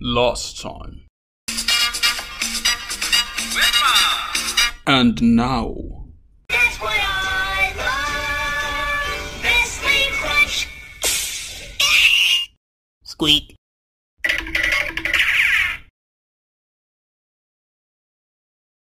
last time. And now. That's what I love. Nestle Crunch. Squeak.